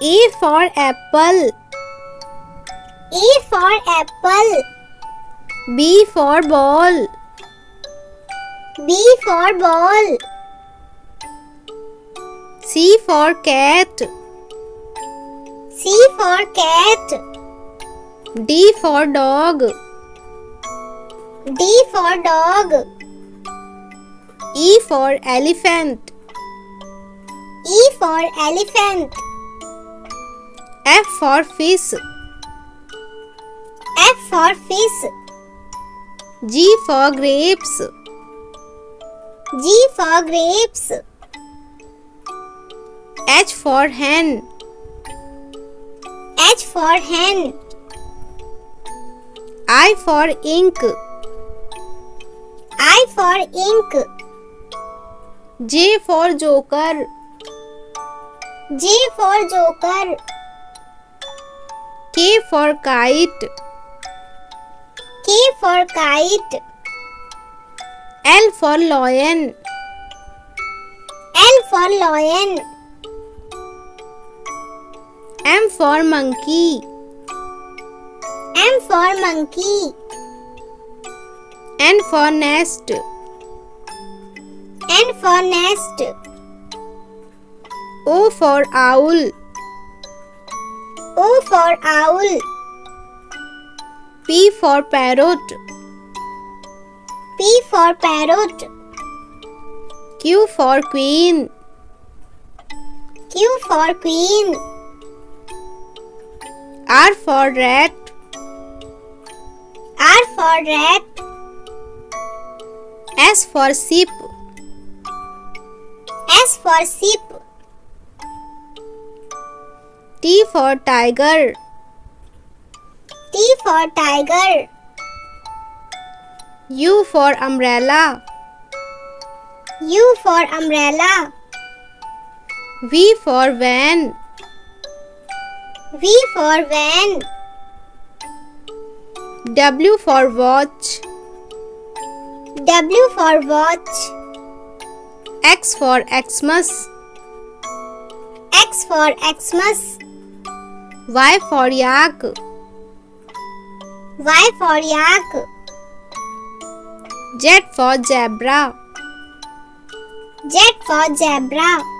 A for apple. A for apple. B for ball. B for ball. C for cat. C for cat. D for dog. D for dog. E for elephant. E for elephant. F for fish. F for fish. G for grapes. G for grapes. H for hen. H for hen. I for ink. I for ink. J for joker. J for joker. K for kite. K for kite. L for lion. L for lion. M for monkey. M for monkey. N for nest. N for nest. O for owl. O for owl. P for parrot. P for parrot. Q for queen. Q for queen. R for rat. R for rat. S for sheep. S for sheep. T for tiger. T for tiger. U for umbrella. U for umbrella. V for van. V for van. W for watch. W for watch. X for Xmas. X for Xmas. Y for yak. Y for yak. Z for zebra. Z for zebra.